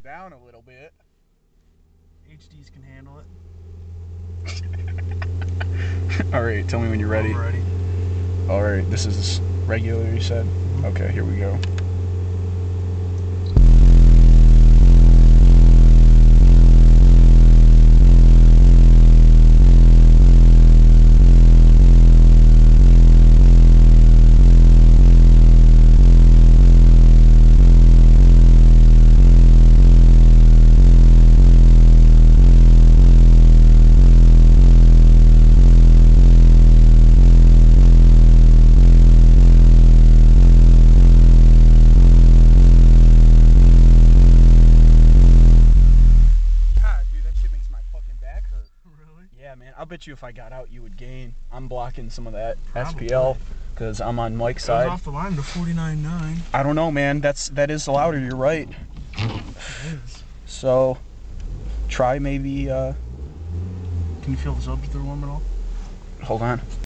down a little bit. HDs can handle it. Alright, tell me when you're ready. I'm ready. Alright, this is regular, you said? Okay, here we go. Yeah, man, I'll bet you if I got out, you would gain. I'm blocking some of that SPL because I'm on Mike's side. It was off the line to 49.9. I don't know, man. That is louder. You're right. It is. So, try maybe. Can you feel the subs if they're warm at all? Hold on.